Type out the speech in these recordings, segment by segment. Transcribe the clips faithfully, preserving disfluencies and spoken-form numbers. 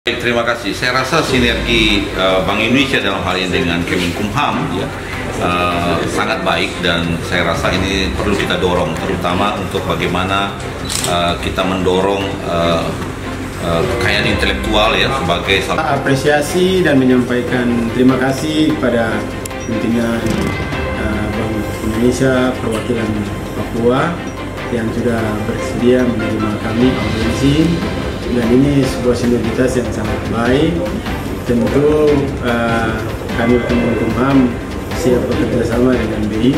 Baik, terima kasih. Saya rasa sinergi uh, Bank Indonesia dalam hal ini dengan Kemenkumham ya, uh, sangat baik dan saya rasa ini perlu kita dorong, terutama untuk bagaimana uh, kita mendorong uh, uh, kekayaan intelektual ya sebagai salah. Apresiasi dan menyampaikan terima kasih kepada pimpinan uh, Bank Indonesia perwakilan Papua yang sudah bersedia menerima kami audiensi. Dan ini sebuah sinergitas yang sangat baik. Tentu uh, kami Kemenkumham siap bekerja sama dengan B I.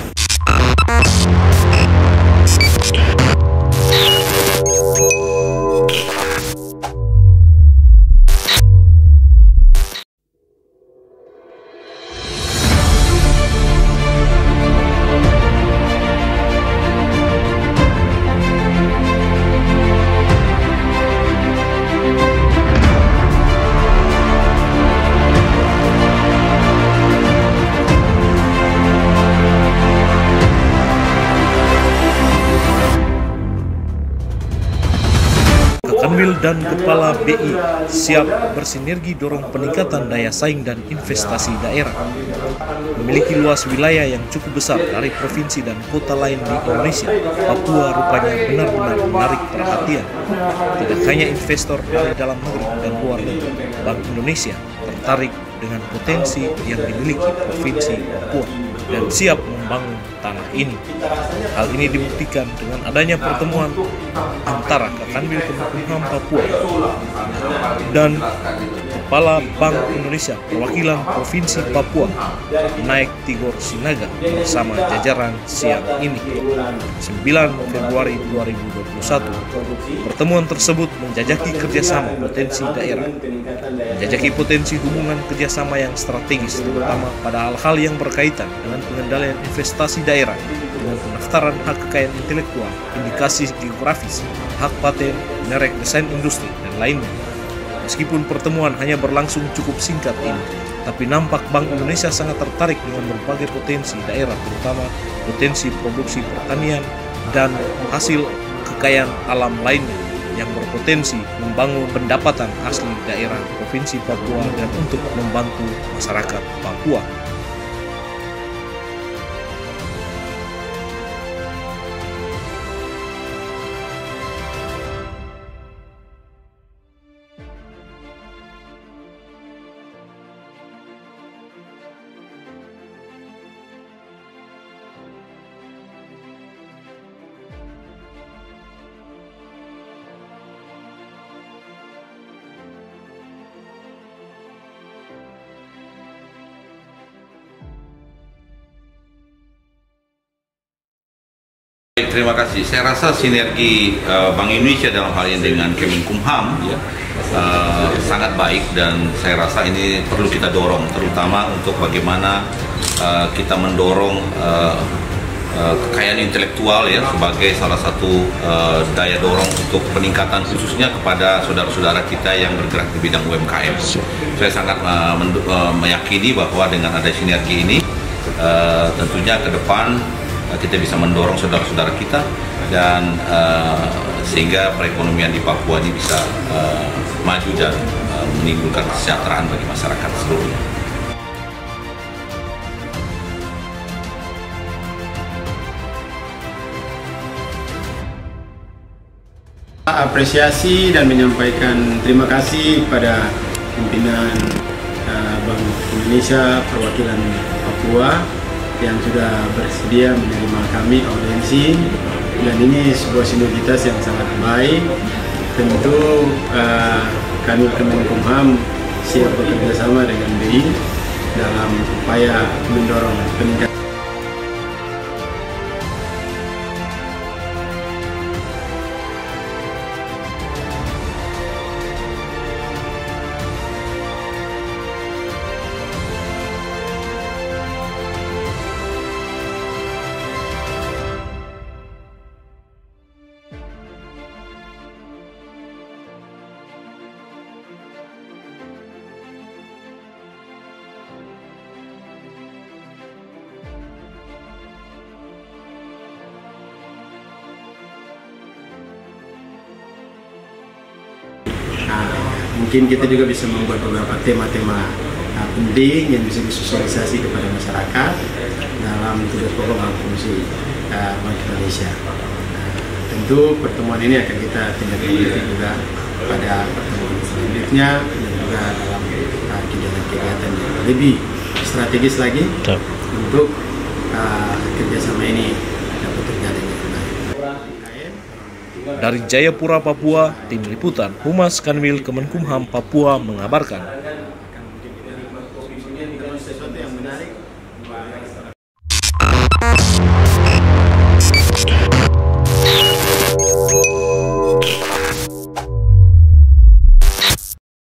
Kanwil dan Kepala B I siap bersinergi dorong peningkatan daya saing dan investasi daerah. Memiliki luas wilayah yang cukup besar dari provinsi dan kota lain di Indonesia, Papua rupanya benar-benar menarik perhatian. Tidak hanya investor dari dalam negeri dan luar negeri, Bank Indonesia tertarik dengan potensi yang dimiliki Provinsi Papua dan siap membangun tanah ini. Hal ini dibuktikan dengan adanya pertemuan antara Kanwil Kemenkumham Papua dan Kepala Bank Indonesia perwakilan Provinsi Papua Naik Tigor Sinaga bersama jajaran siang ini, sembilan Februari dua ribu dua puluh satu. Pertemuan tersebut menjajaki kerjasama potensi daerah, menjajaki potensi hubungan kerjasama yang strategis, terutama pada hal-hal yang berkaitan dengan pengendalian investasi daerah, dengan pendaftaran hak kekayaan intelektual, indikasi geografis, hak paten, merek desain industri, dan lainnya. Meskipun pertemuan hanya berlangsung cukup singkat ini, tapi nampak Bank Indonesia sangat tertarik dengan berbagai potensi daerah, terutama potensi produksi pertanian dan hasil kekayaan alam lainnya yang berpotensi membangun pendapatan asli daerah Provinsi Papua dan untuk membantu masyarakat Papua. Baik, terima kasih. Saya rasa sinergi uh, Bank Indonesia dalam hal ini dengan Kemenkumham ya, uh, sangat baik dan saya rasa ini perlu kita dorong, terutama untuk bagaimana uh, kita mendorong uh, uh, kekayaan intelektual ya sebagai salah satu uh, daya dorong untuk peningkatan khususnya kepada saudara-saudara kita yang bergerak di bidang U M K M. Saya sangat uh, uh, meyakini bahwa dengan ada sinergi ini uh, tentunya ke depan kita bisa mendorong saudara-saudara kita dan uh, sehingga perekonomian di Papua ini bisa uh, maju dan uh, menimbulkan kesejahteraan bagi masyarakat seluruhnya. Apresiasi dan menyampaikan terima kasih kepada pimpinan uh, Bank Indonesia perwakilan Papua yang sudah bersedia menerima kami audiensi, dan ini sebuah sinergitas yang sangat baik. Tentu uh, kami Kemenkumham siap bekerja sama dengan B I dalam upaya mendorong peningkatan mungkin kita juga bisa membuat beberapa tema-tema uh, penting yang bisa disosialisasi kepada masyarakat dalam tugas pokok Bank Fungsi uh, Bank Indonesia. Uh, tentu pertemuan ini akan kita tindak lanjuti juga pada pertemuan selanjutnya dan juga dalam uh, kegiatan-kegiatan yang lebih strategis lagi Tuh. untuk uh, kerjasama ini dapat terjadi dengan baik. Dari Jayapura, Papua, Tim Liputan Humas Kanwil Kemenkumham Papua mengabarkan.